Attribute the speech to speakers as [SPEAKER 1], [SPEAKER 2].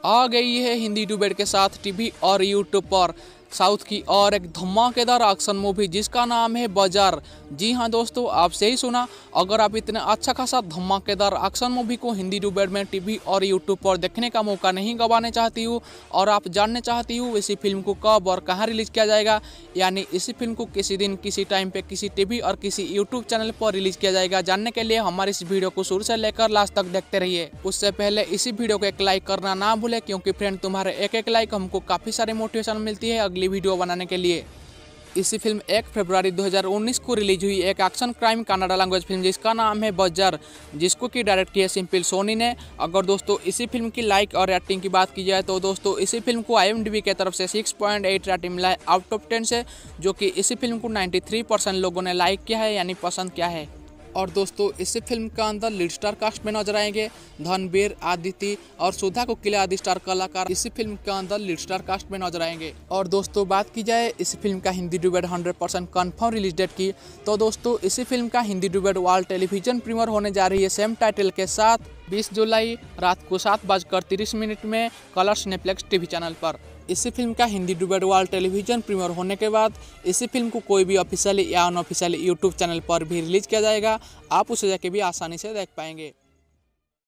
[SPEAKER 1] आ गई है हिंदी डुबेट के साथ टीवी और यूट्यूब पर साउथ की और एक धमाकेदार एक्शन मूवी जिसका नाम है बाजार। जी हाँ दोस्तों, आप सही सुना। अगर आप इतने अच्छा खासा धमाकेदार एक्शन मूवी को हिंदी डुबेट में टीवी और यूट्यूब पर देखने का मौका नहीं गंवाने चाहती हूँ और आप जानने चाहती हूँ इसी फिल्म को कब और कहाँ रिलीज किया जाएगा, यानी इसी फिल्म को किसी दिन किसी टाइम पे किसी टीवी और किसी यूट्यूब चैनल पर रिलीज किया जाएगा, जानने के लिए हमारे इस वीडियो को शुरू से लेकर लास्ट तक देखते रहिए। उससे पहले इसी वीडियो को एक लाइक करना ना भूले, क्योंकि फ्रेंड तुम्हारे एक एक लाइक हमको काफ़ी सारी मोटिवेशन मिलती है अगली वीडियो बनाने के लिए। इसी फिल्म 1 फरवरी 2019 को रिलीज हुई एक action crime Kannada language film जिसका नाम है बाजार, जिसको कि डायरेक्ट किया सिंपल सोनी ने। अगर दोस्तों इसी फिल्म की लाइक और रेटिंग की बात की जाए तो दोस्तों इसी फिल्म को IMDb की तरफ से 6.8 रेटिंग मिला है आउट ऑफ 10 से, जो कि इसी फिल्म को 93% लोगों ने लाइक किया है, यानी पसंद किया है। और दोस्तों इसी फिल्म का अंदर लीड स्टार कास्ट में नजर आएंगे धनबीर, आदिति और सुधा कोकिला आदि स्टार कलाकार इसी फिल्म के अंदर लीड स्टार कास्ट में नजर आएंगे। और दोस्तों बात की जाए इसी फिल्म का Hindi dubbed 100% confirm release date की, तो दोस्तों इसी फिल्म का Hindi dubbed world television premiere होने जा रही है सेम टाइटल के साथ 20 जुलाई रात को 7:30 में कलर्स नेटफ्लिक्स टीवी चैनल पर। इसी फिल्म का Hindi dubbed world television premiere होने के बाद इसी फिल्म को कोई भी ऑफिशियली या अनऑफिशियली यूट्यूब चैनल पर भी रिलीज किया जाएगा, आप उसे जाके भी आसानी से देख पाएंगे।